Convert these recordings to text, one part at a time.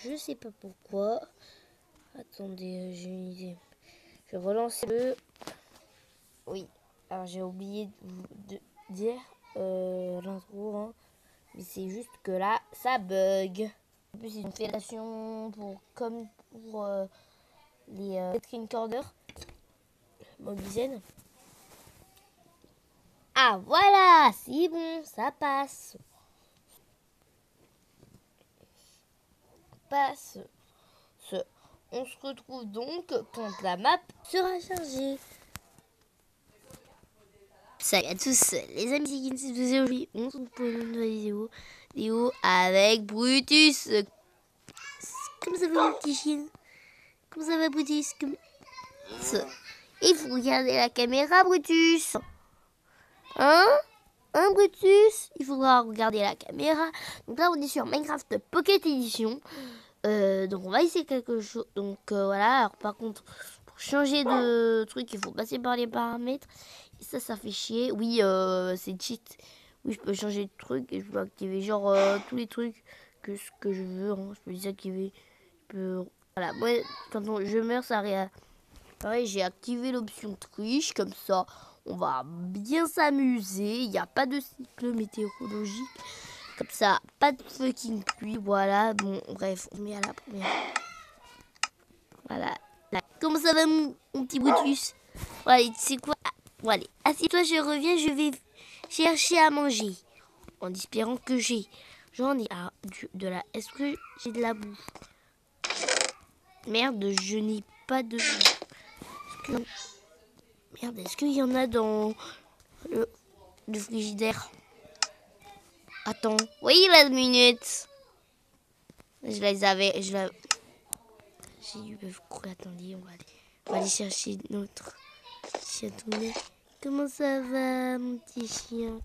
je sais pas pourquoi. Attendez, j'ai une idée. Je relance le... Oui, alors j'ai oublié de dire l'intro, hein. Mais c'est juste que là, ça bug. En plus, c'est une fédération comme pour les screencorders Mobizen. Ah voilà, c'est bon, ça passe. On se retrouve donc quand la map sera chargée. Salut à tous les amis, c'est Kinsis de aujourd'hui. On se retrouve pour une nouvelle vidéo avec Brutus. Comment ça va mon petit chien? Comment ça va Brutus? Il faut regarder la caméra Brutus. Hein Brutus? Il faudra regarder la caméra. Donc là on est sur Minecraft Pocket Edition. Donc on va essayer quelque chose. Donc voilà, alors par contre pour changer de truc il faut passer par les paramètres. Et ça fait chier. Oui, c'est cheat. Oui, je peux changer de truc et je peux activer genre tous les trucs que je veux. Hein. Je peux désactiver. Voilà, moi quand je meurs ça réa. Pareil, j'ai activé l'option triche comme ça. On va bien s'amuser. Il n'y a pas de cycle météorologique. Comme ça, pas de fucking pluie. Voilà, bon, bref, on met à la première. Voilà. Là. Comment ça va, mon petit Brutus? Voilà, tu sais quoi? Voilà, assieds-toi, je reviens, je vais chercher à manger. En espérant que j'en ai de la... Est-ce que j'ai de la bouffe? Merde, je n'ai pas de... Merde, est-ce qu'il y en a dans le frigidaire? Attends, oui, la minute. Je les avais... J'ai eu quoi? Attendez, on va aller chercher notre chatounet. Comment ça va, mon petit chien?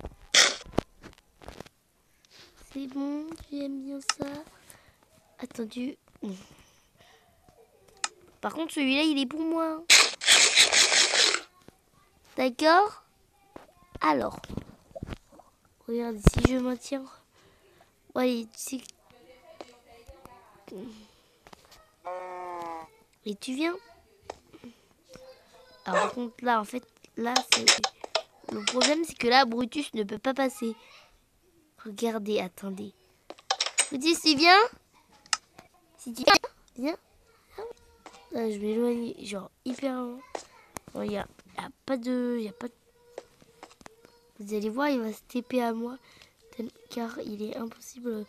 C'est bon, tu aimes bien ça? Attendu. Par contre, celui-là, il est pour moi. D'accord? Alors. Regarde, si je maintiens. Ouais, tu sais... Et tu viens? Alors, par contre, là, en fait, là, c'est... Le problème, c'est que là, Brutus ne peut pas passer. Regardez, attendez. Brutus, tu viens? Si tu viens, là, je m'éloigne, genre, hyper loin. Bon, y a pas de... Vous allez voir, il va se TP à moi. Car il est impossible...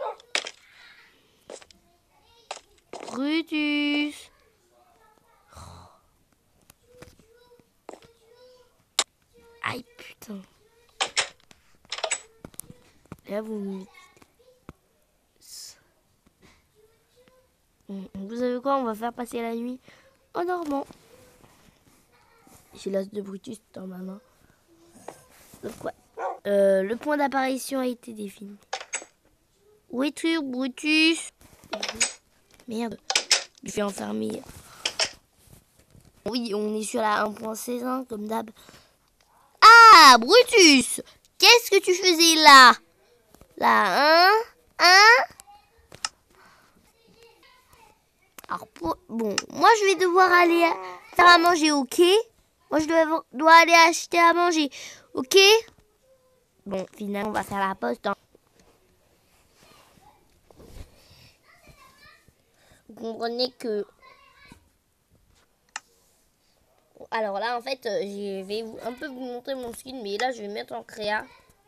Brutus! Aïe, putain. Là, vous savez quoi? On va faire passer la nuit en dormant. J'ai l'as de Brutus dans ma main. Donc, ouais. Le point d'apparition a été défini. Où es-tu, Brutus? Merde. Je vais enfermer. Oui, on est sur la 1.16, comme d'hab. Ah, Brutus! Qu'est-ce que tu faisais là? Là, hein? Alors, bon, moi je vais devoir aller faire à manger, ok? Moi je dois aller acheter à manger, ok? Bon, finalement, on va faire la poste. Hein. Vous comprenez que... Alors là, en fait, je vais un peu vous montrer mon skin, mais là, je vais mettre en créa.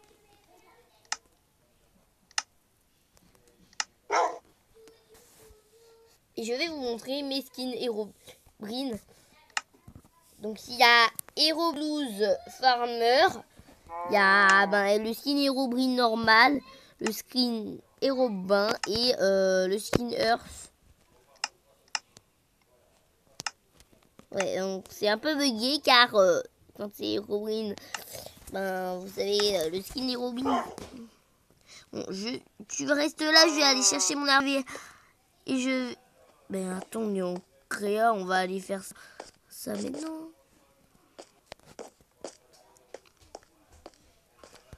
Et je vais vous montrer mes skins Herobrine. Donc, il y a Hero Blues Farmer. Il y a le skin Herobrine normal, le skin Herobin et le skin Earth. Ouais, donc c'est un peu bugué car quand c'est Herobrine, vous savez, le skin Herobrine. Bon, tu restes là, je vais aller chercher mon herbier. Et je... attends, on est en créa, on va aller faire ça maintenant.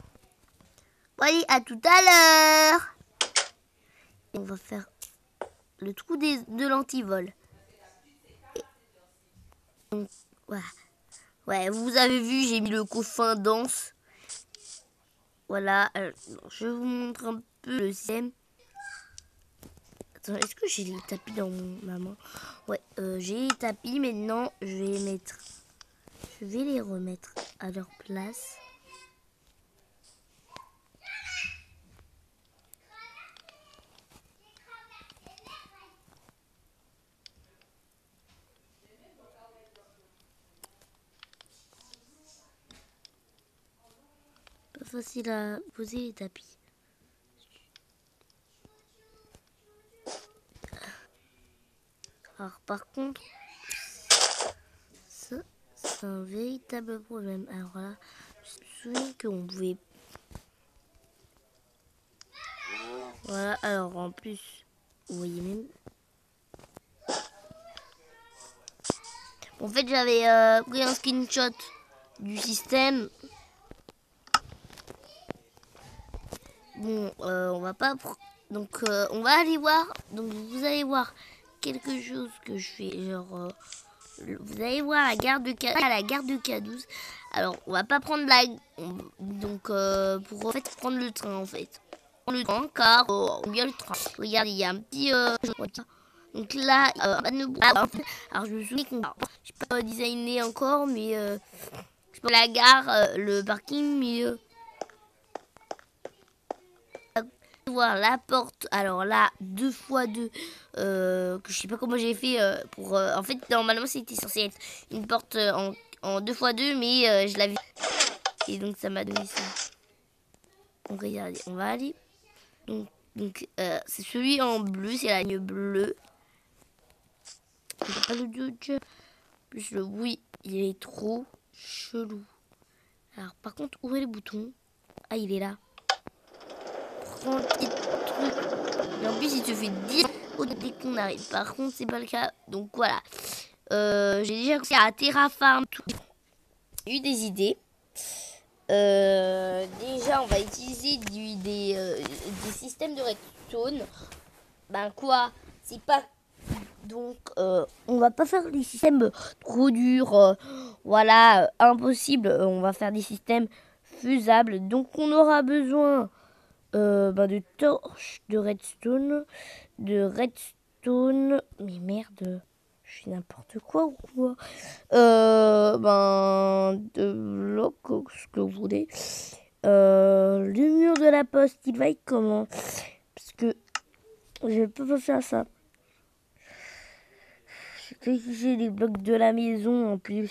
Bon, allez, à tout à l'heure. On va faire le trou de l'antivol. Donc, voilà. Ouais, vous avez vu, j'ai mis le coffin dense. Voilà, je vous montre un peu le système. Attends, est-ce que j'ai les tapis dans ma main? Ouais, j'ai les tapis. Maintenant, je vais les remettre à leur place. Pas facile à poser les tapis. Alors, par contre, ça, c'est un véritable problème. Alors là, je me souviens qu'on pouvait... Voilà, alors en plus, vous voyez même... En fait, j'avais pris un screenshot du système. Bon, on va pas... Donc, on va aller voir. Donc, vous allez voir quelque chose que je fais. Genre, vous allez voir la gare de K12. Alors, on va pas prendre la... Donc, pour en fait prendre le train, en fait. Prendre le train, car on vient le train. Regardez, il y a un petit... donc là, alors je me souviens qu'on... Je sais pas designé encore, mais... je sais pas la gare, le parking, mais... voir la porte, alors là 2x2 que je sais pas comment j'ai fait pour en fait normalement c'était censé être une porte en 2x2 mais je l'avais et donc ça m'a donné ça. Donc regardez, on va aller donc c'est celui en bleu, c'est la ligne bleue, pas le Dodge plus le bruit, il est trop chelou. Alors par contre ouvrez le bouton, ah il est là. Prends le petit truc. Et en plus, il te fait dire dès qu'on arrive. Par contre, c'est pas le cas. Donc voilà. J'ai déjà commencé à Terraform. J'ai eu des idées. Déjà, on va utiliser des systèmes de redstone. Ben quoi? C'est pas... Donc, on va pas faire des systèmes trop durs. Voilà, impossible. On va faire des systèmes faisables. Donc, on aura besoin... de torches, de redstone, mais merde, je fais n'importe quoi ou quoi? De blocs, ce que vous voulez. Le mur de la poste, il va être comment? Parce que je peux pas faire ça. J'ai les blocs de la maison en plus.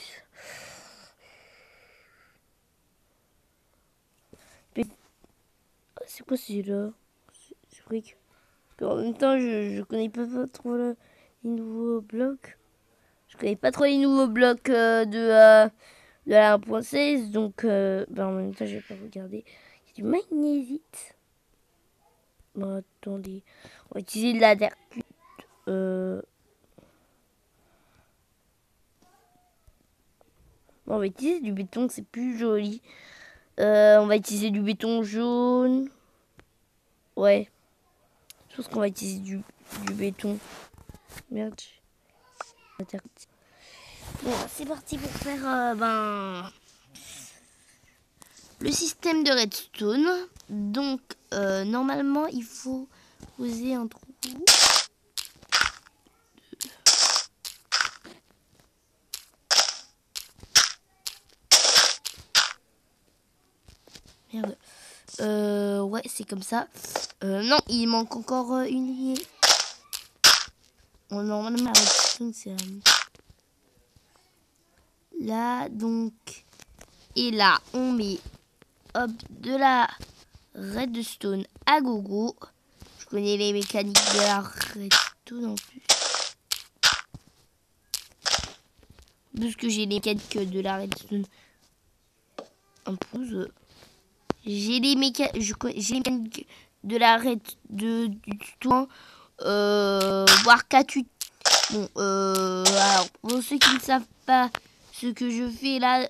C'est quoi celui-là? C'est brique. En même temps, je connais pas trop les nouveaux blocs. Je connais pas trop les nouveaux blocs de la 1.16. Donc, en même temps, je vais pas regarder. C'est du magnésite. Bon, attendez. On va utiliser de la dercute. On va utiliser du béton, c'est plus joli. On va utiliser du béton jaune. Ouais. Je pense qu'on va utiliser du béton. Merde. Bon, c'est parti pour faire le système de redstone. Donc, normalement, il faut poser un trou. Merde. Ouais, c'est comme ça. Non, il manque encore une lignée. Normalement, la redstone, c'est là, donc. Et là, on met hop, de la redstone à gogo. Je connais les mécaniques de la redstone en plus. Parce que j'ai les mécaniques de la redstone. En plus, j'ai les mécaniques de la redstone. Voire 4. Bon, alors, pour ceux qui ne savent pas ce que je fais là,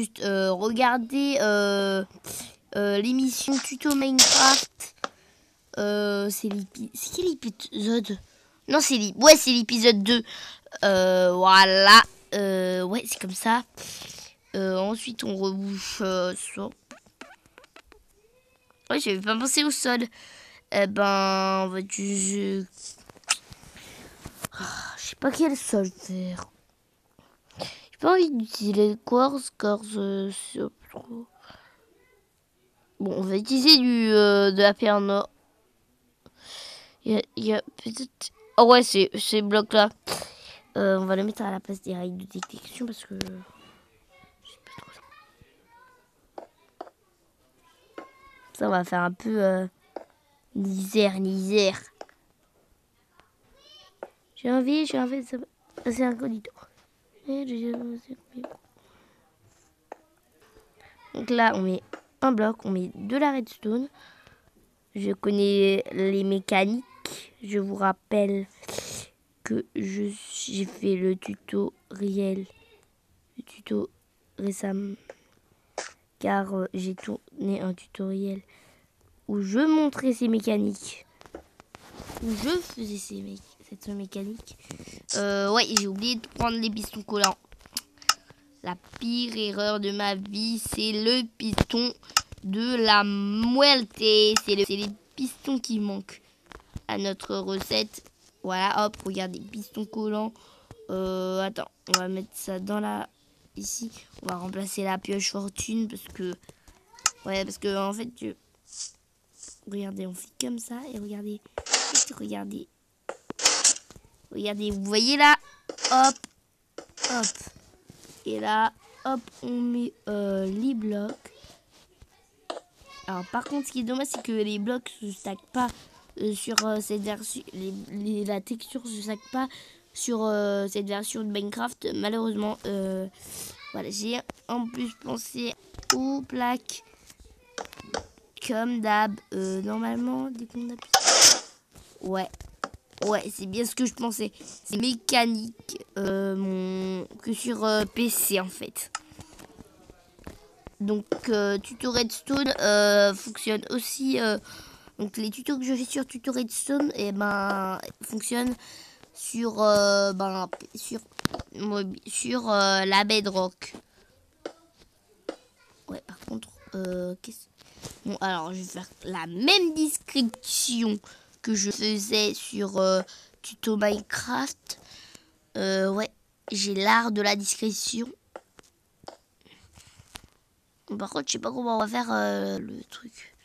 regardez l'émission Tuto Minecraft. C'est quel épisode? Non, ouais, c'est l'épisode 2. Voilà. Ouais, c'est comme ça. Ensuite, on rebouche ça. Ouais, j'avais pas pensé au sol. Eh ben, on va utiliser... je sais pas quel sol faire. J'ai pas envie d'utiliser quartz, c'est trop... Bon, on va utiliser de la pierre noire. Il y a peut-être... Oh ouais, c'est ces blocs-là. On va le mettre à la place des règles de détection parce que... Ça, on va faire un peu... L'Isère. J'ai envie de... C'est incognito. Donc là, on met un bloc, on met de la redstone. Je connais les mécaniques. Je vous rappelle que j'ai fait le tuto récemment. Car j'ai tourné un tutoriel où je montrais ces mécaniques. Où je faisais cette mécanique. Ouais, j'ai oublié de prendre les pistons collants. La pire erreur de ma vie, c'est le piston de la muerte. C'est les pistons qui manquent à notre recette. Voilà, hop, regardez, pistons collants. Attends, on va mettre ça dans la... Ici, on va remplacer la pioche fortune parce que... Ouais, parce que en fait, regardez, on fait comme ça et regardez. Regardez, vous voyez là? Hop, hop. Et là, hop, on met les blocs. Alors, par contre, ce qui est dommage, c'est que les blocs ne se stackent pas sur cette version. La texture ne se stack pas sur cette version de Minecraft. Malheureusement, voilà, j'ai en plus pensé aux plaques. Comme d'hab, normalement, dès qu'on appuie. Ouais, c'est bien ce que je pensais. C'est mécanique que sur PC en fait. Donc tuto Redstone fonctionne aussi. Donc les tutos que je fais sur tuto Redstone fonctionnent sur la Bedrock. Ouais, par contre, bon, alors je vais faire la même description que je faisais sur tuto Minecraft. Ouais, j'ai l'art de la discrétion. Par contre, je sais pas comment on va faire le truc.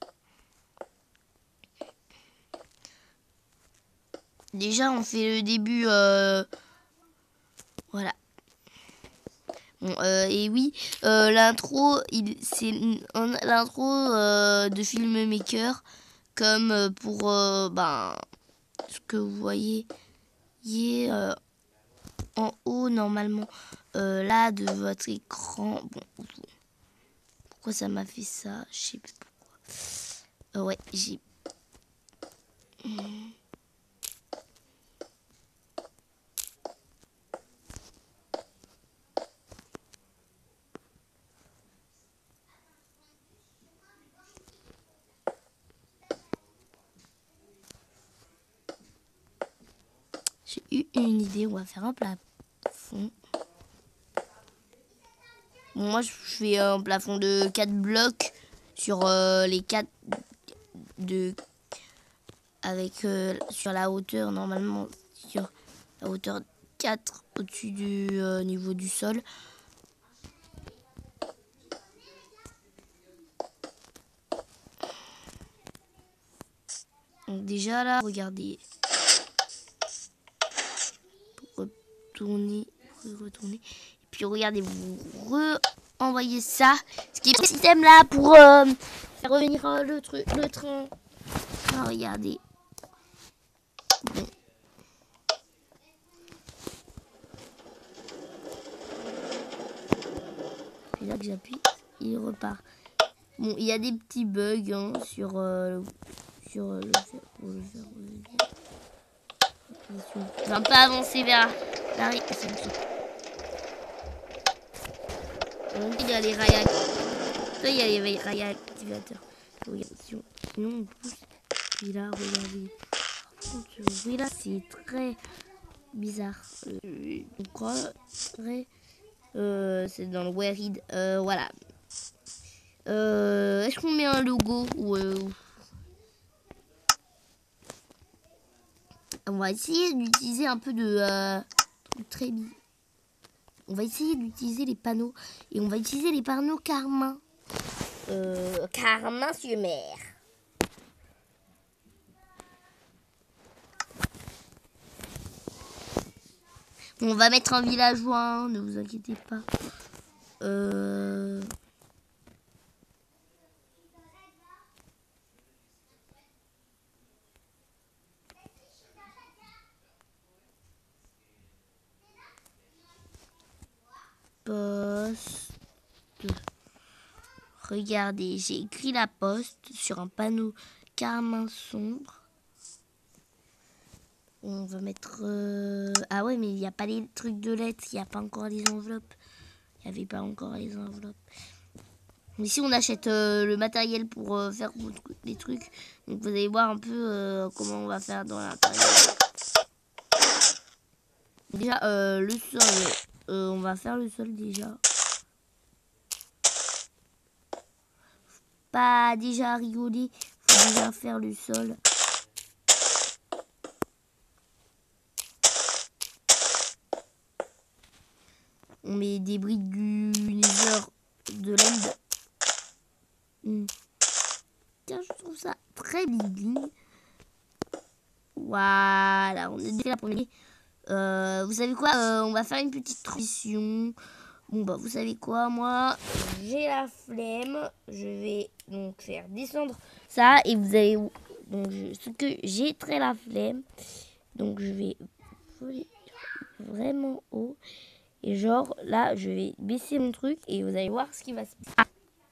Déjà, on fait le début. Voilà. Bon, et oui, l'intro, c'est l'intro de Filmmaker, comme pour ce que vous voyez en haut normalement là de votre écran. Bon, pourquoi ça m'a fait ça? Je sais pas pourquoi. Ouais, j'ai... J'ai eu une idée, on va faire un plafond. Bon, moi, je fais un plafond de 4 blocs sur les 4 avec sur la hauteur, normalement, sur la hauteur 4 au-dessus du niveau du sol. Donc déjà là, regardez. Pour retourner. Et puis regardez, vous envoyez ça. Ce qui est le système là pour faire revenir le train. Ah, regardez. Bon. Et là que j'appuie, il repart. Bon, il y a des petits bugs hein, sur le fer. Pour le faire revenir. Je vais un peu avancer vers la donc il y a les rails. Là, il y a les rails activateurs. Sinon, on pousse. bruit-là, regardez. Ce bruit-là, c'est très bizarre. C'est dans le Where Read. Voilà. Est-ce qu'on met un logo ou on va essayer d'utiliser un peu de truc très bizarre. On va essayer d'utiliser les panneaux et on va utiliser les panneaux Carmin. Carmin sur mer. On va mettre un villageois, hein, ne vous inquiétez pas. Poste. Regardez, j'ai écrit la poste sur un panneau carmin sombre. On va mettre... Ah ouais, mais il n'y a pas les trucs de lettres, il n'y a pas encore les enveloppes. Il n'y avait pas encore les enveloppes. Mais si on achète le matériel pour faire les trucs, donc vous allez voir un peu comment on va faire dans l'intérieur. Déjà, le sol, on va faire le sol déjà. Pas déjà rigoler, faut déjà faire le sol. On met des briques du nether de l'end. Tiens, je trouve ça très bling. Voilà, on est déjà là pour l'aider. Vous savez quoi, on va faire une petite transition. Bon bah vous savez quoi, moi j'ai la flemme. Je vais donc faire descendre ça et vous allez donc ce que j'ai très la flemme. Donc je vais voler vraiment haut et genre là je vais baisser mon truc et vous allez voir ce qui va se passer.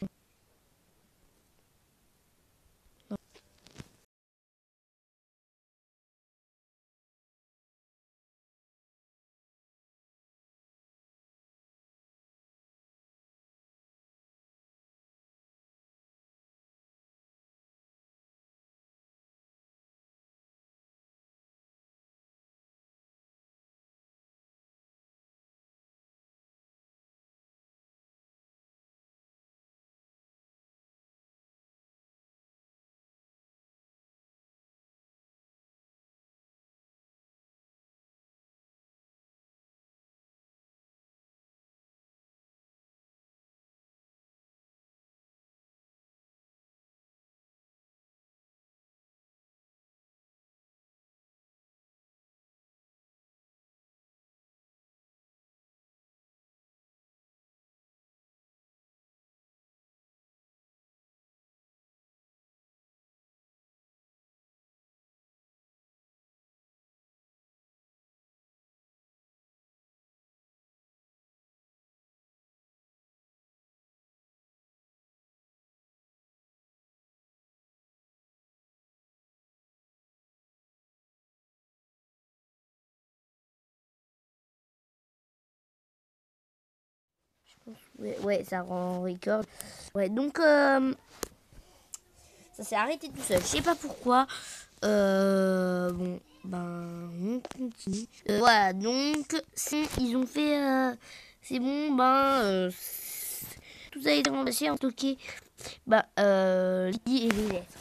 Ouais, ça rend record. Ouais, donc ça s'est arrêté tout seul. Je sais pas pourquoi. Bon, ben on continue. Voilà, donc ils ont fait. C'est bon, tout a été remplacé en stocké. Les et les lettres.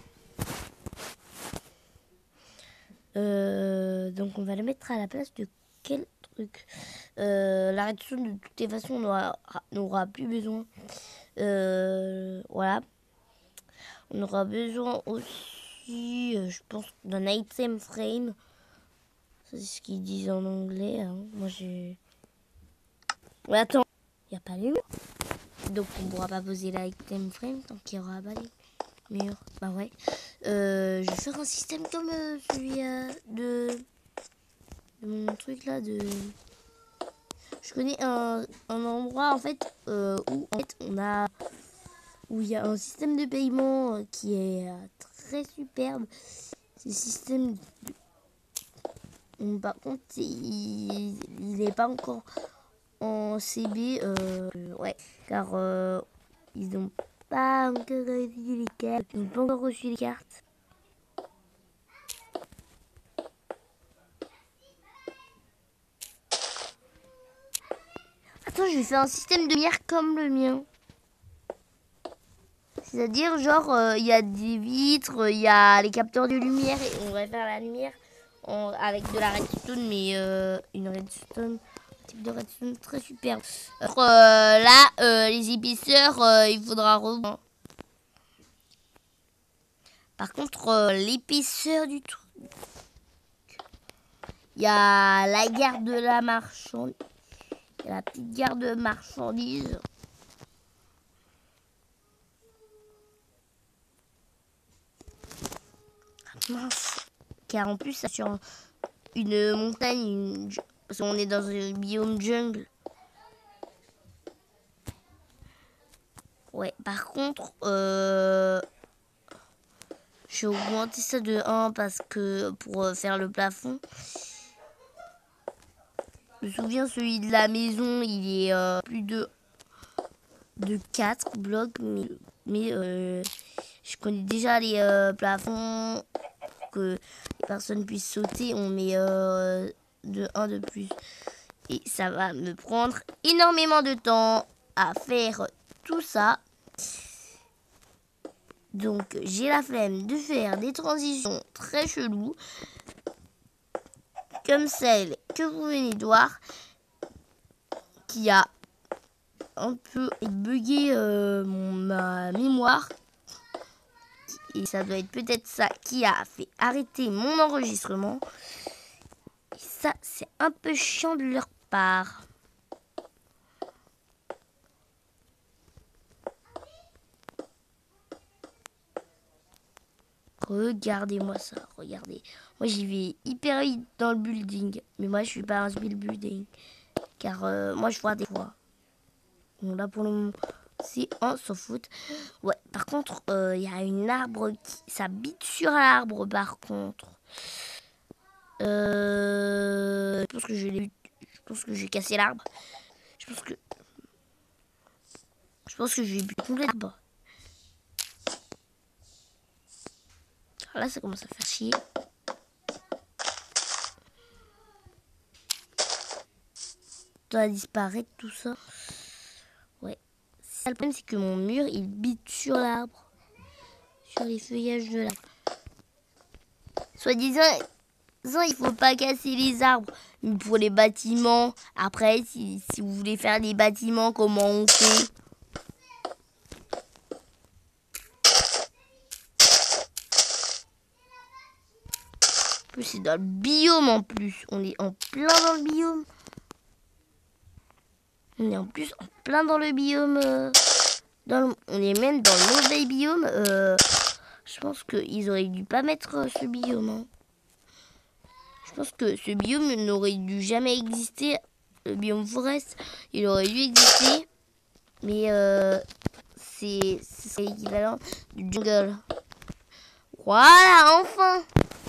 Donc on va le mettre à la place de quel truc. La redstone de toutes les façons on n'aura plus besoin. Voilà. On aura besoin aussi, je pense, d'un item frame. Ça, c'est ce qu'ils disent en anglais. Hein. Moi j'ai. Mais attends, il n'y a pas les murs. Donc on ne pourra pas poser l'item frame tant qu'il y aura pas les murs. Bah ouais. Je vais faire un système comme celui de mon truc là de. Je connais un endroit en fait où en fait où il y a un système de paiement qui est très superbe. C'est le système par contre il n'est pas encore en CB ouais car ils n'ont pas encore reçu les cartes. Ils n'ont pas encore reçu les cartes. Attends, je vais faire un système de lumière comme le mien. C'est-à-dire, genre, il y a des vitres, il y a les capteurs de lumière et on va faire la lumière avec de la redstone, mais une redstone, un type de redstone très super. Là, les épaisseurs, il faudra revoir. Par contre, l'épaisseur du truc, il y a la gare de la marchandise, il y a la petite gare de marchandises. Mince. Car en plus, ça sur une montagne, parce qu'on est dans un biome jungle. Ouais, par contre, j'ai augmenté ça de 1 parce que pour faire le plafond. Je me souviens, celui de la maison, il est plus de 4 blocs, mais je connais déjà les plafonds que les personnes puissent sauter. On met de 1 de plus. Et ça va me prendre énormément de temps à faire tout ça. Donc j'ai la flemme de faire des transitions très cheloues comme celle que vous venez de voir, qui a un peu bugué ma mémoire. Et ça doit être peut-être ça qui a fait arrêter mon enregistrement. Et ça, c'est un peu chiant de leur part. Regardez-moi ça, regardez. Moi, j'y vais hyper vite dans le building. Mais moi, je suis pas un speed building. Car moi, je vois des fois. Bon, là, pour le moment, c'est un sans faute. Ouais, par contre, il y a une arbre qui... Ça bite sur l'arbre, par contre. Je pense que je j'ai cassé l'arbre. Je pense que j'ai buté complètement l'arbre. Là, ça commence à faire chier. Ça va disparaître, tout ça. Ouais. Ça, le problème, c'est que mon mur, il bite sur l'arbre. Sur les feuillages de l'arbre. Soi-disant, il faut pas casser les arbres. Mais pour les bâtiments, après, si vous voulez faire des bâtiments, comment on fait? C'est dans le biome en plus. On est en plein dans le biome. On est en plus en plein dans le biome. On est même dans le mauvais biome. Je pense qu'ils auraient dû pas mettre ce biome. Hein. Je pense que ce biome n'aurait dû jamais exister. Le biome forest, il aurait dû exister. Mais c'est l'équivalent du jungle. Voilà, enfin!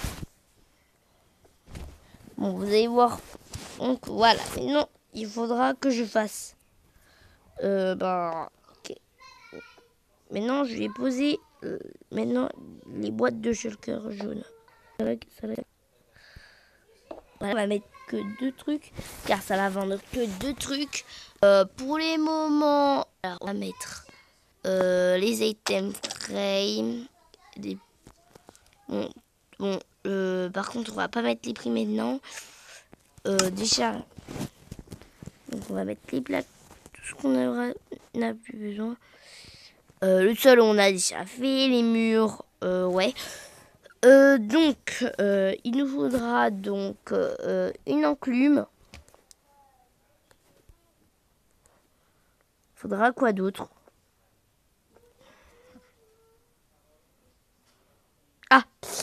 Bon, vous allez voir. Donc voilà, maintenant il faudra que je fasse. Ok. Maintenant je vais poser maintenant les boîtes de shulker jaune. Voilà, on va mettre que 2 trucs, car ça va vendre que 2 trucs. Pour les moments, alors, on va mettre les items frame. Bon, par contre, on va pas mettre les prix maintenant. Déjà, donc on va mettre les plaques, tout ce qu'on n'a plus besoin. Le sol, on a déjà fait, les murs, ouais. Donc, il nous faudra donc une enclume. Il faudra quoi d'autre? Ah,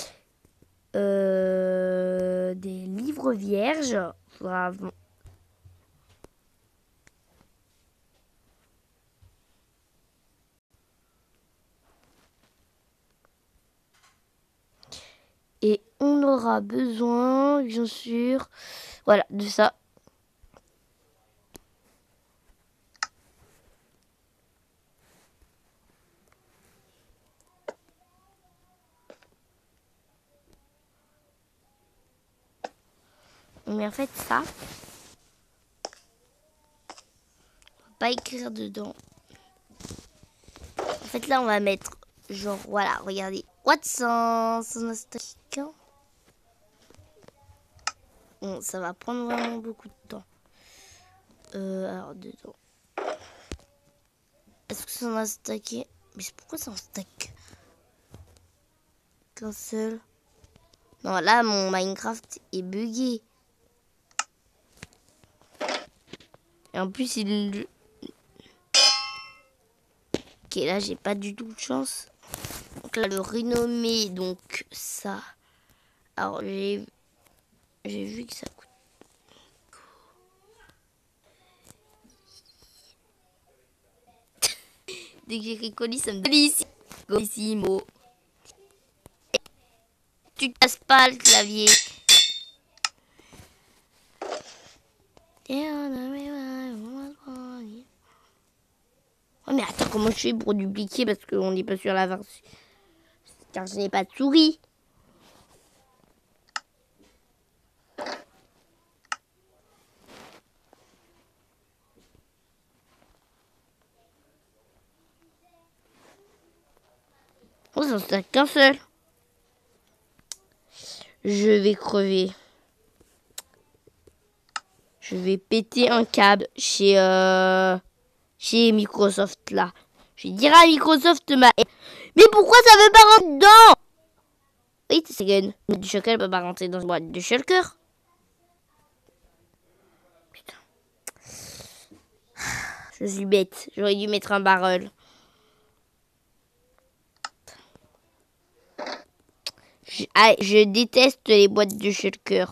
des livres vierges. Faudra... Et on aura besoin, bien sûr, voilà, de ça. Mais en fait, ça, pas écrire dedans. En fait, là, on va mettre genre, voilà, regardez. Watson, son stock. Bon, ça va prendre vraiment beaucoup de temps. Alors, dedans. Est-ce que ça en a stacké? Mais pourquoi ça en stack qu'un seul? Non, là, mon Minecraft est buggé. Et en plus, il... Ok, là, j'ai pas du tout de chance. Donc là, le renommé, donc ça. Alors, j'ai vu que ça coûte. Dès que j'écris colis, ça me donne Colissimo. Tu casses pas le clavier. Oh mais attends, comment je fais pour dupliquer parce qu'on n'est pas sur la version. Car je n'ai pas de souris. Oh, ça ne stack qu'un seul. Je vais crever. Je vais péter un câble chez Microsoft là. Je vais dire à Microsoft mais pourquoi ça veut pas rentrer dedans? Oui, c'est gun. Du shulker ne peut pas rentrer dans une boîte de shulker. Putain. Je suis bête. J'aurais dû mettre un barrel. Je déteste les boîtes de shulker.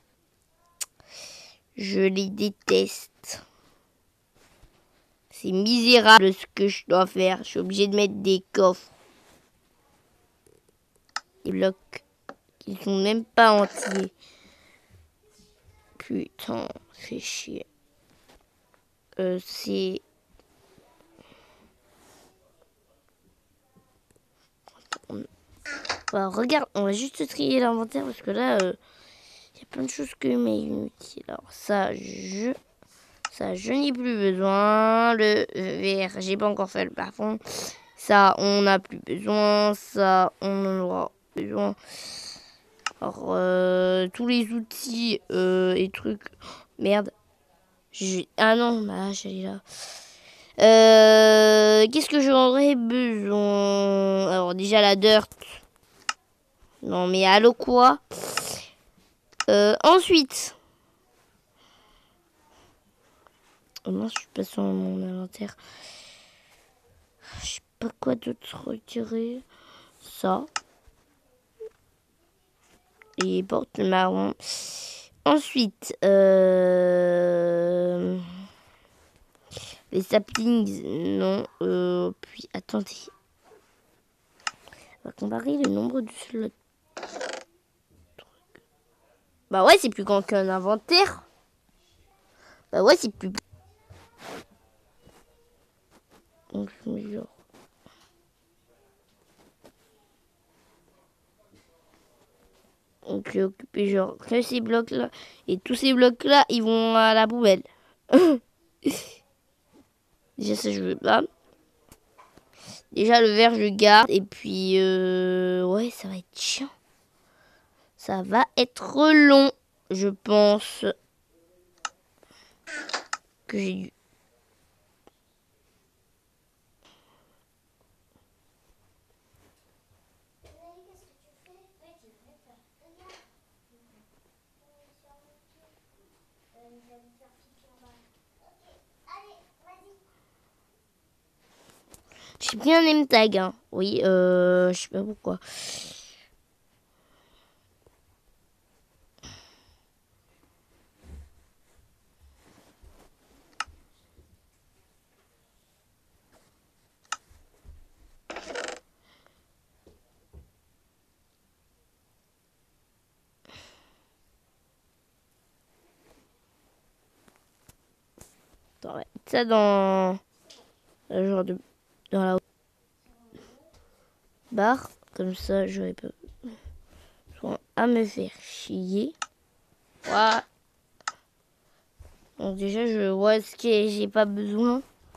Je les déteste. C'est misérable ce que je dois faire. Je suis obligée de mettre des coffres. Des blocs qui sont même pas entiers. Putain, c'est chier. C'est... Bah, regarde, on va juste trier l'inventaire parce que là, il y a plein de choses que mais inutiles. Alors ça, je n'ai plus besoin. Le verre, j'ai pas encore fait le plafond. Ça, on n'a plus besoin. Ça, on en aura besoin. Alors, tous les outils et trucs. Merde. Ah non, ma hache, elle est là. Qu'est-ce que j'aurais besoin? Alors, déjà la dirt. Non, mais allô quoi? Ensuite. Oh non, je suis pas sur mon inventaire. Je sais pas quoi d'autre retirer. Ça. Les portes marron. Ensuite, les saplings, non. Puis, attendez. On va comparer le nombre de slots. Bah ouais, c'est plus grand qu'un inventaire. Bah ouais, c'est plus... Donc, genre... Donc, j'ai occupé genre que ces blocs-là. Et tous ces blocs-là, ils vont à la poubelle. Déjà, ça, je veux pas. Déjà, le verre, je garde. Et puis, ouais, ça va être chiant. Ça va être long, je pense. Que j'ai dû... J'ai bien un name tag, hein. Oui, je sais pas pourquoi. Attends, ouais. Ça dans... genre de... dans la barre. Comme ça, j'aurais pas... à me faire chier. Voilà. Donc déjà, je vois ce que j'ai pas besoin.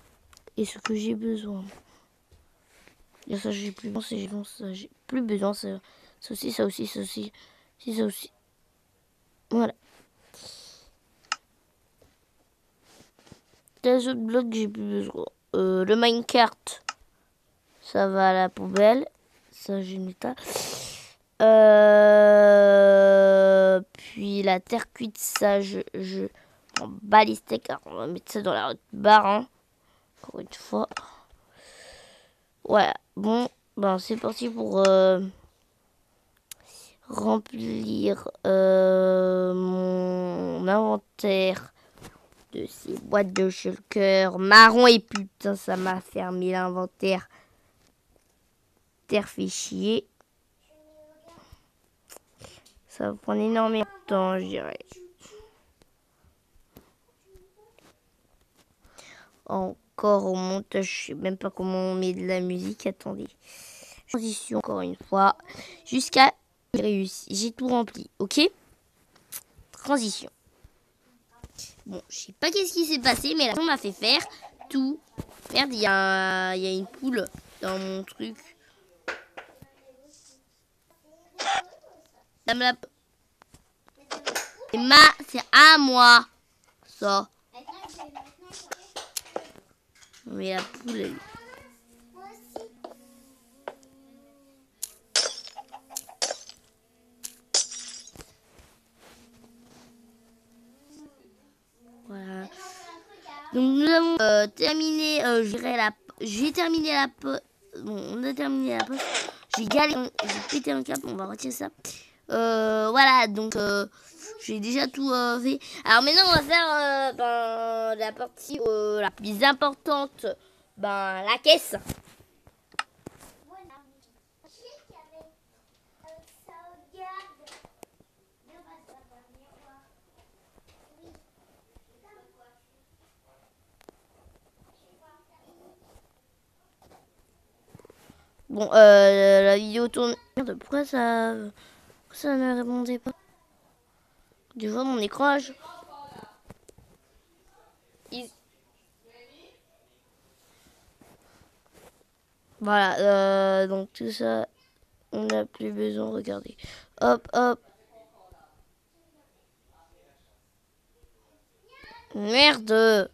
et ce que j'ai besoin. Et ça, j'ai plus besoin, ça, j'ai plus besoin, ça aussi, ça aussi, ça aussi, ça aussi. Voilà. 15 autres blocs, j'ai plus besoin. Le minecart, ça va à la poubelle. Ça, je n'ai pas. Puis la terre cuite, ça, je en balistique. On va mettre ça dans la barre, hein. Encore une fois. Voilà. Bon, ben c'est parti pour remplir mon inventaire de ces boîtes de shulker marron. Et putain, ça m'a fermé l'inventaire. Terre fait chier. Ça va prendre énormément de temps, je dirais. Encore au montage, je sais même pas comment on met de la musique. Attendez. Transition encore une fois. Jusqu'à réussir. J'ai tout rempli, ok? Transition. Bon, je sais pas qu'est-ce qui s'est passé, mais là, on m'a fait faire tout. Merde, il y a une poule dans mon truc. Ça me l'a... C'est à moi, ça. Mais la poule, elle... Voilà. Donc nous avons terminé, j'ai terminé la poste. Bon, on a terminé la poste. J'ai pété un câble, on va retirer ça. Voilà, donc j'ai déjà tout fait. Alors maintenant on va faire la partie la plus importante, la caisse. Bon, la vidéo tourne. Merde, pourquoi ça ne répondait pas? Tu vois mon écran. Voilà, donc tout ça, on n'a plus besoin. Regardez. Hop, hop. Merde.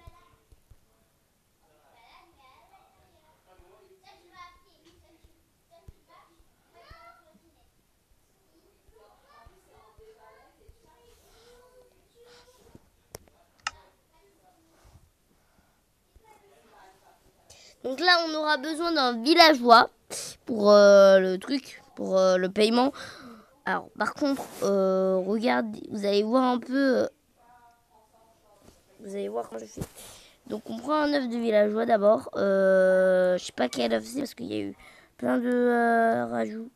Donc là, on aura besoin d'un villageois pour le truc, pour le paiement. Alors, par contre, regardez, vous allez voir un peu. Vous allez voir quand je fais. Donc, on prend un œuf de villageois d'abord. Je sais pas quel œuf c'est parce qu'il y a eu plein de rajouts.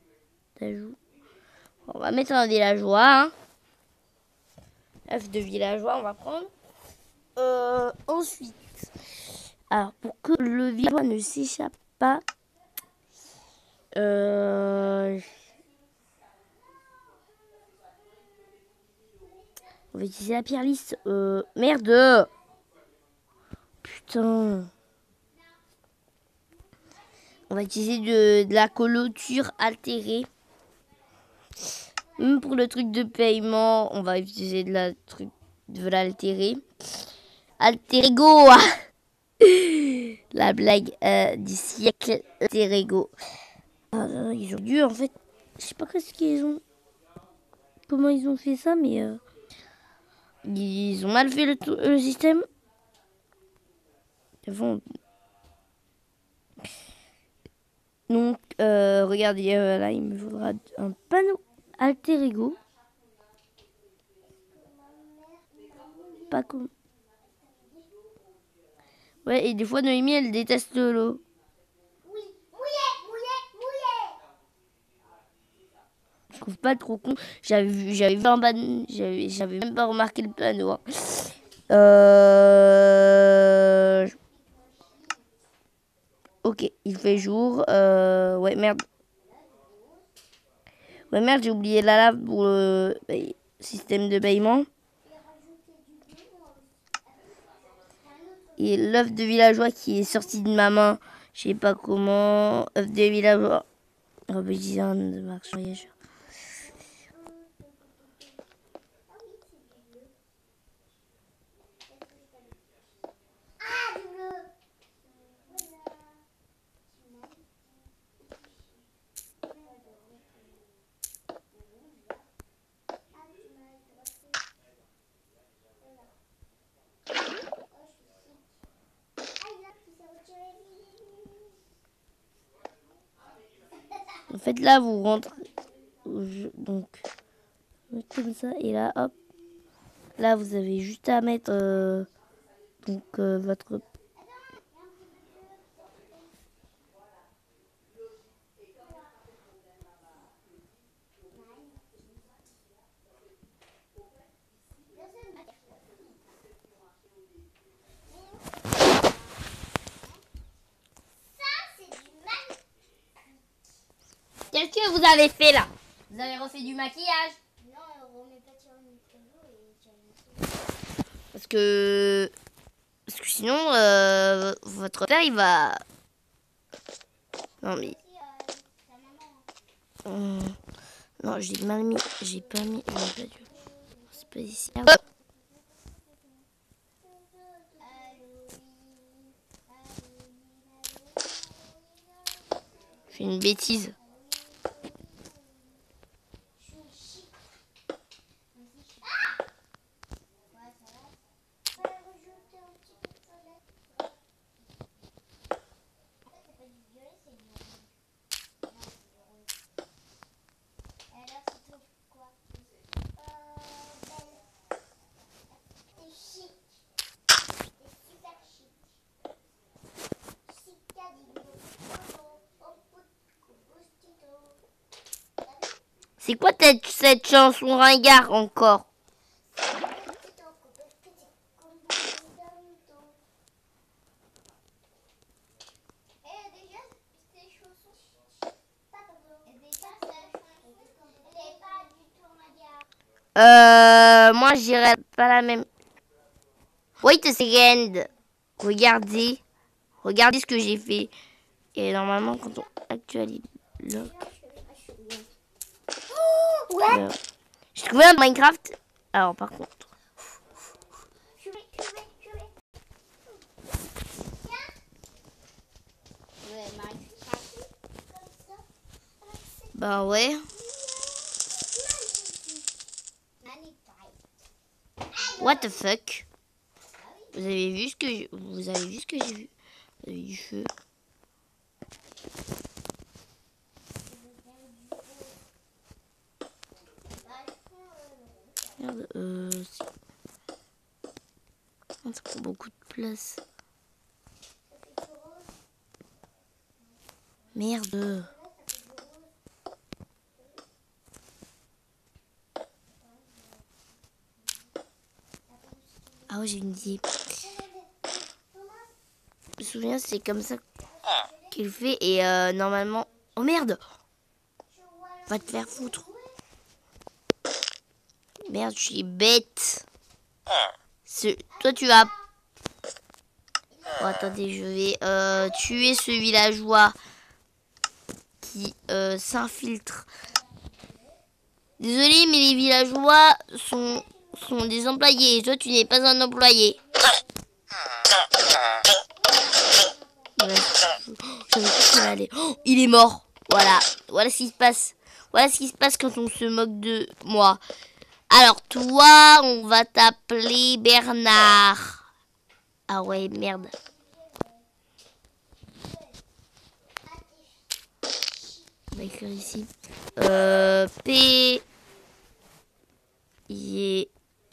On va mettre un villageois. Hein. Œuf de villageois, on va prendre. Ensuite, alors pour que le villageois ne s'échappe pas, on va utiliser la pierre lisse. Merde. Putain. On va utiliser de la clôture altérée. Même pour le truc de paiement, on va utiliser de l'altéré. Alterego. La blague du siècle. Alterego. Ils ont dû en fait. Je sais pas comment ils ont fait ça, mais ils ont mal fait le système. Bon. Donc, regardez, là, il me faudra un panneau alter ego. Pas comme. Ouais, et des fois, Noémie, elle déteste l'eau. Oui, mouillé. Je trouve pas trop con. J'avais vu un panneau, j'avais même pas remarqué le panneau. Hein. Ok, il fait jour. Ouais, merde. Ouais, merde, j'ai oublié la lave pour le système de paiement. Et l'œuf de villageois qui est sorti de ma main. Je sais pas comment. œuf de villageois. Robinson de marchand voyageur. Ah, du bleu. En fait, là, vous rentrez. Donc, comme ça. Et là, hop. Là, vous avez juste à mettre votre. Qu'est-ce que vous avez fait là? Vous avez refait du maquillage? Non, on remet pas sur une photo et tu Parce que sinon, votre père, il va. Non, mais. Non, j'ai mal mis. J'ai pas mis. J'aurais pas dû. C'est pas ici. Je fais une bêtise. C'est quoi cette chanson ringard encore? Moi j'irais pas la même. Wait a second. Regardez. Regardez ce que j'ai fait. Et normalement, quand on actualise lock. Ouais. J'ai trouvé un Minecraft. Alors, par contre. Bah ouais. What the fuck? Vous avez vu ce que j'ai vu? Vous avez du feu. Merde, ça prend beaucoup de place. Merde. Ah ouais, j'ai une idée. Je me souviens, c'est comme ça qu'il fait. Et normalement... Oh merde! Va te faire foutre. Merde, je suis bête. Toi, tu vas... Oh, attendez, je vais tuer ce villageois qui s'infiltre. Désolé, mais les villageois sont des employés. Toi, tu n'es pas un employé. Oh, il est mort. Voilà ce qui se passe. Voilà ce qui se passe quand on se moque de moi. Alors toi, on va t'appeler Bernard. Ah ouais, merde. On va écrire ici. P I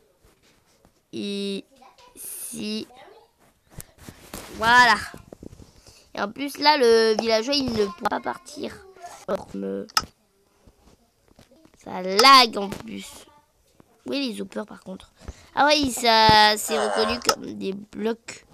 si. Voilà. Et en plus là, le villageois, il ne pourra pas partir. Ça lag en plus. Oui, les hoppers par contre. Ah oui, ça c'est reconnu comme des blocs.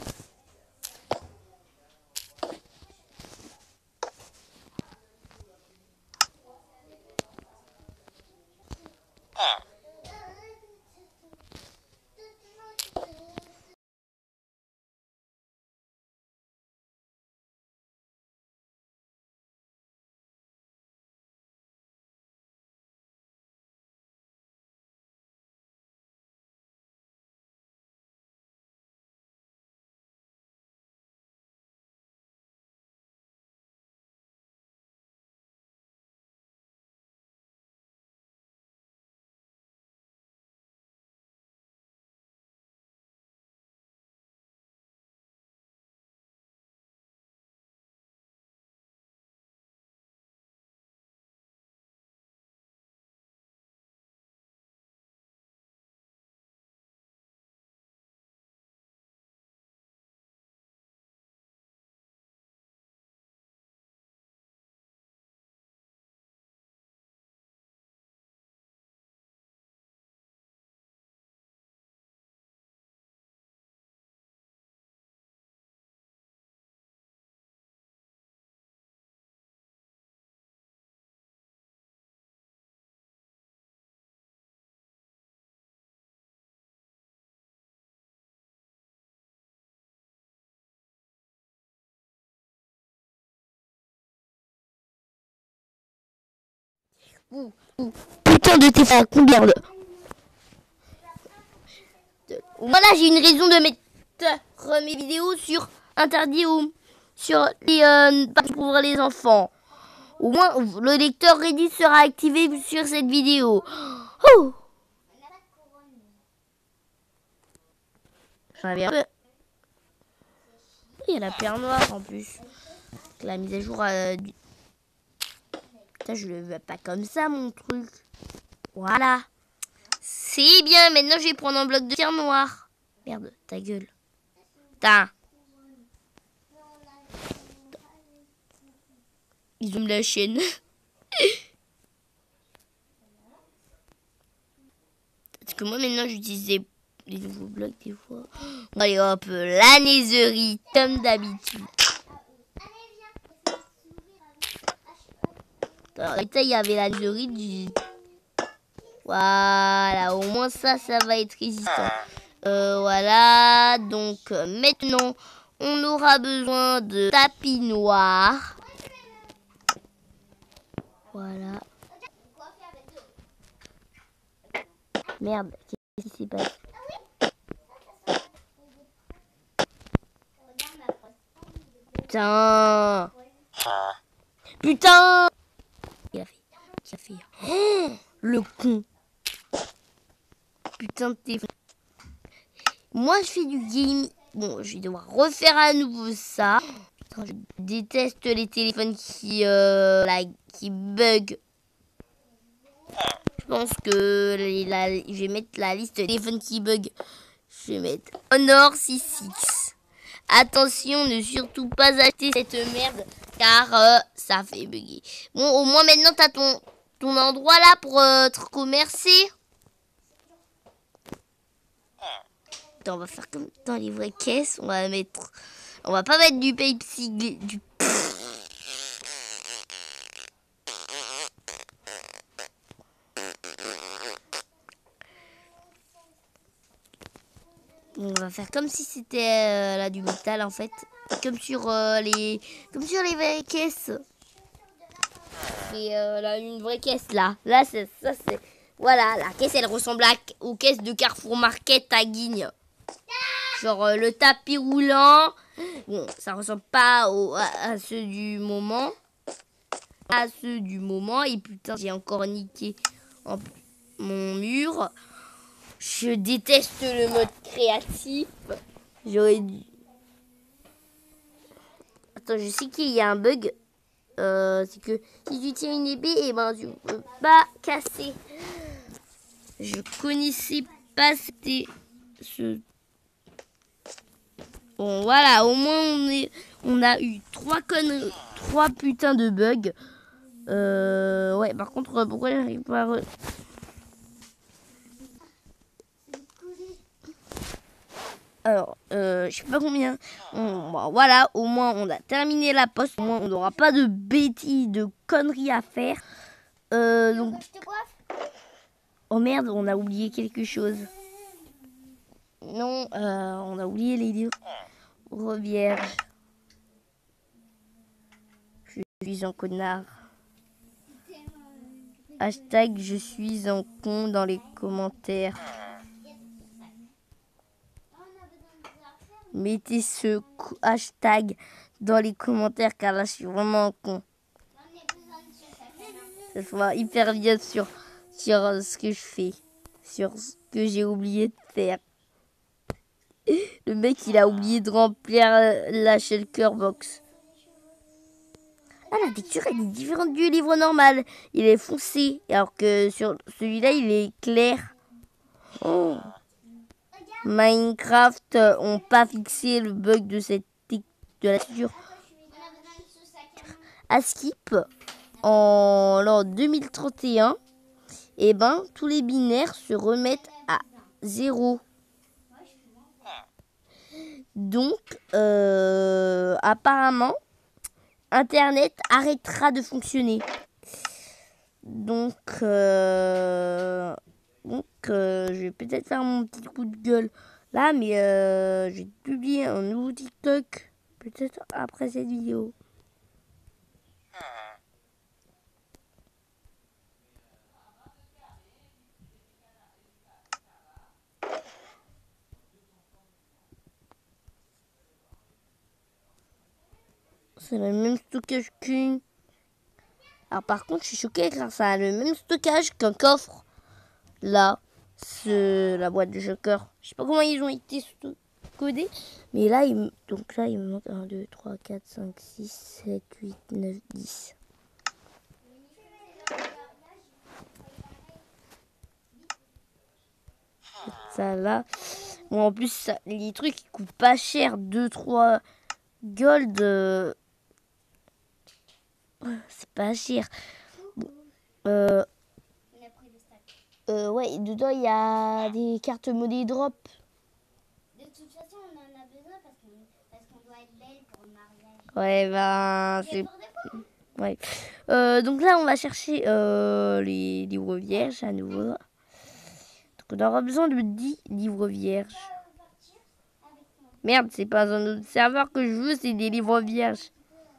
Putain de téléphone, combien de... Voilà, j'ai une raison de mettre mes vidéos sur interdit ou sur les pour les enfants. Au moins, le lecteur Reddit sera activé sur cette vidéo. Oh, il y a la pierre noire en plus. La mise à jour du... Putain, je le veux pas comme ça, mon truc. Voilà. C'est bien, maintenant je vais prendre un bloc de pierre noire. Merde, ta gueule. Putain. Ils ont la chaîne. Parce que moi maintenant j'utilise les nouveaux blocs des fois. Allez hop, la netherite comme d'habitude. Alors, il y avait la netherite. Voilà, au moins ça va être résistant. Voilà, donc maintenant on aura besoin de tapis noir. Voilà. Merde, qu'est-ce qui s'est passé? Putain! Putain! Il a fait. Oh, le con! Putain de téléphone. Moi, je fais du game. Bon, je vais devoir refaire à nouveau ça. Putain, je déteste les téléphones qui bug. Je pense que je vais mettre la liste des téléphones qui bug. Je vais mettre Honor 6X. Attention, ne surtout pas acheter cette merde car ça fait bugger. Bon, au moins maintenant t'as ton endroit là pour te commercer. Attends, on va faire comme dans les vraies caisses. On va pas mettre du Pepsi, du... On va faire comme si c'était là du métal en fait, comme sur les vraies caisses. Et là une vraie caisse là, c'est voilà, la caisse elle ressemble aux caisses de Carrefour Market à Guigne. Genre le tapis roulant, bon ça ressemble pas à ceux du moment, et putain j'ai encore niqué mon mur. Je déteste le mode créatif. J'aurais dû... Attends, je sais qu'il y a un bug. C'est que si tu tiens une épée, et ben tu peux pas casser. Je connaissais pas ce... Bon voilà, au moins on a eu 3 putains de bugs. Ouais, par contre, pourquoi j'arrive pas à... Alors, je sais pas combien. Bon, voilà, au moins on a terminé la poste. Au moins on n'aura pas de bêtises, de conneries à faire. Donc... Oh merde, on a oublié quelque chose. Non, on a oublié les deux revierges. Je suis un connard. Hashtag je suis un con dans les commentaires. Mettez ce hashtag dans les commentaires car là je suis vraiment un con. Ça se voit hyper bien sur ce que je fais, sur ce que j'ai oublié de faire. Le mec il a oublié de remplir la shulker box. Ah, la texture elle est différente du livre normal. Il est foncé alors que sur celui-là il est clair. Oh. Minecraft ont pas fixé le bug de de la texture. À Skip en 2031, et ben tous les binaires se remettent à 0. Donc apparemment Internet arrêtera de fonctionner. Donc je vais peut-être faire mon petit coup de gueule là, mais je vais publier un nouveau TikTok peut-être après cette vidéo. c'est le même stockage qu'une. Alors par contre, je suis choquée car ça a le même stockage qu'un coffre. Là, la boîte de Joker. Je sais pas comment ils ont été codés. Mais là, donc là, il me manque 1, 2, 3, 4, 5, 6, 7, 8, 9, 10. Ça là. Bon, en plus, les trucs ils coûtent pas cher. 2, 3 gold. C'est pas cher. Bon, ouais, dedans il y a des cartes monnaie drop. De toute façon, on en a besoin parce qu'on doit être belle pour le mariage. Ouais, ben, c'est. Ouais. Donc là, on va chercher les livres vierges à nouveau. Donc on aura besoin de 10 livres vierges. Merde, c'est pas un autre serveur que je veux, c'est des livres vierges.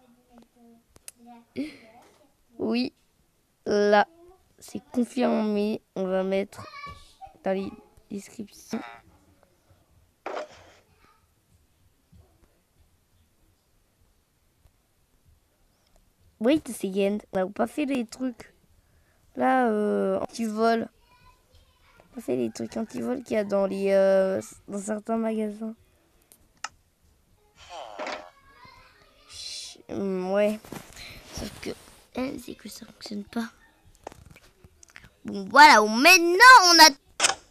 Oui, là, c'est confirmé. On va mettre dans les descriptions. Wait a second, on n'a pas fait les trucs. Là, anti-vol. On n'a pas fait les trucs anti-vol qu'il y a dans dans certains magasins. Ouais. Sauf que c'est que ça fonctionne pas. Bon, voilà. Maintenant, on a.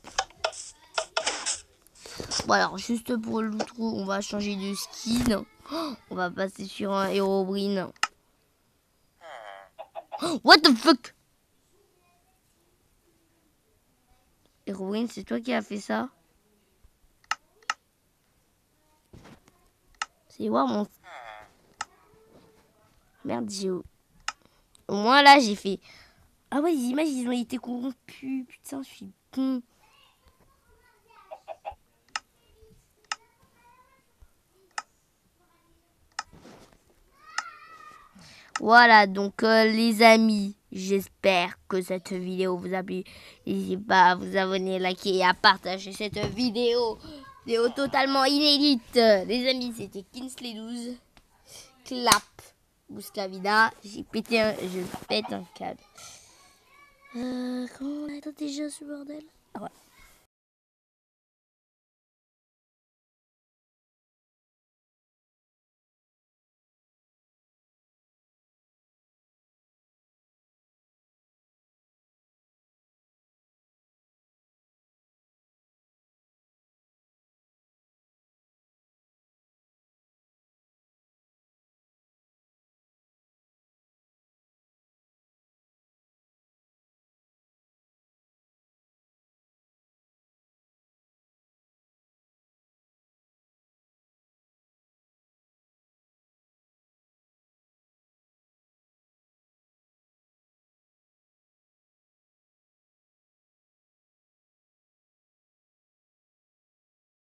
Bon, alors, juste pour l'outro, on va changer de skin. On va passer sur un Herobrine. What the fuck? Herobrine, c'est toi qui as fait ça? C'est voir mon. Merde, au moins là, j'ai fait. Ah ouais, les images, ils ont été corrompues. Putain, je suis con. Voilà, donc les amis, j'espère que cette vidéo vous a plu. N'hésitez pas à vous abonner, liker et à partager cette vidéo. Vidéo totalement inédite. Les amis, c'était Kinsley12. Clap. Bouscavida. Je pète un câble. Comment on a déjà ce bordel? Ah ouais.